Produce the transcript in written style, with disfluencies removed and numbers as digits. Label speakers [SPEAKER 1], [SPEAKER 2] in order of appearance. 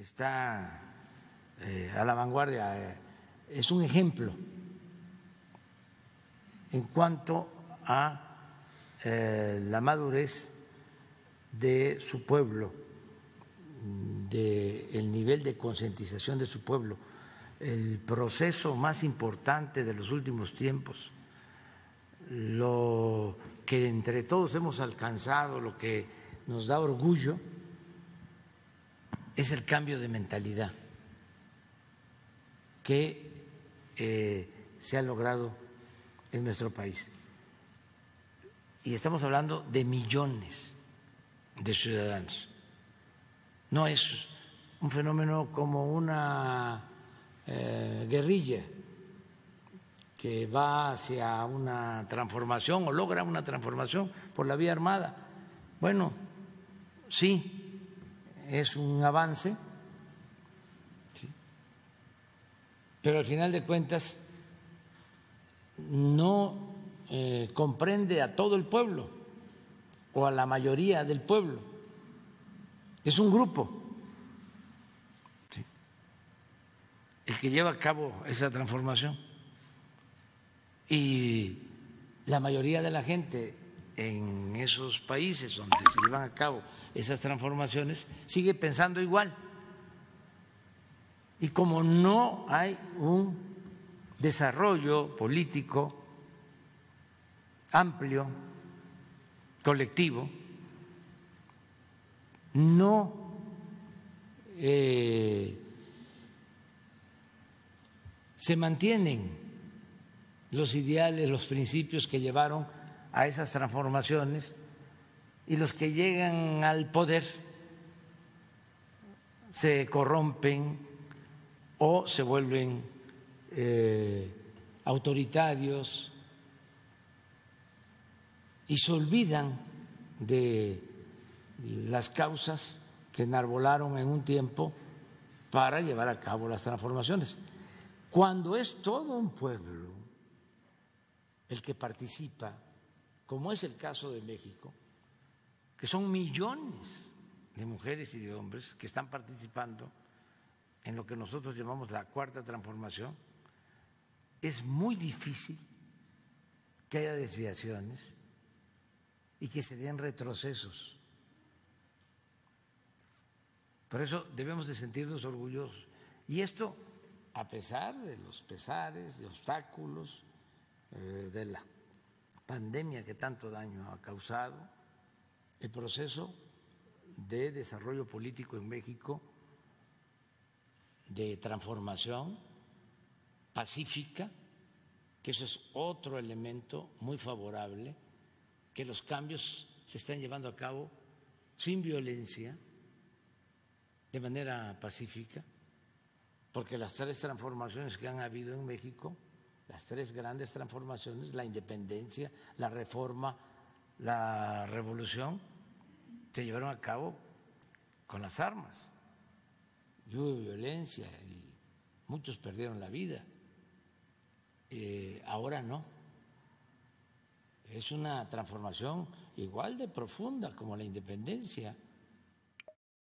[SPEAKER 1] está a la vanguardia, es un ejemplo en cuanto a la madurez de su pueblo, del nivel de concientización de su pueblo, el proceso más importante de los últimos tiempos, lo que entre todos hemos alcanzado, lo que nos da orgullo, es el cambio de mentalidad que se ha logrado en nuestro país. Y estamos hablando de millones de ciudadanos. No es un fenómeno como una guerrilla que va hacia una transformación o logra una transformación por la vía armada. Bueno, sí, es un avance, ¿sí?, pero al final de cuentas no comprende a todo el pueblo o a la mayoría del pueblo. Es un grupo, ¿sí?, el que lleva a cabo esa transformación, y la mayoría de la gente en esos países donde se llevan a cabo esas transformaciones sigue pensando igual. Y como no hay un desarrollo político amplio, colectivo, no se mantienen los ideales, los principios que llevaron a esas transformaciones, y los que llegan al poder se corrompen o se vuelven autoritarios y se olvidan de las causas que enarbolaron en un tiempo para llevar a cabo las transformaciones. Cuando es todo un pueblo el que participa, como es el caso de México, que son millones de mujeres y de hombres que están participando en lo que nosotros llamamos la cuarta transformación, es muy difícil que haya desviaciones y que se den retrocesos. Por eso debemos de sentirnos orgullosos. Y esto, a pesar de los pesares, de obstáculos, de la pandemia que tanto daño ha causado, el proceso de desarrollo político en México, de transformación pacífica, que eso es otro elemento muy favorable, que los cambios se están llevando a cabo sin violencia, de manera pacífica, porque las tres transformaciones que han habido en México, las tres grandes transformaciones, la independencia, la reforma, la revolución, se llevaron a cabo con las armas. Y hubo violencia y muchos perdieron la vida. Ahora no. Es una transformación igual de profunda como la independencia.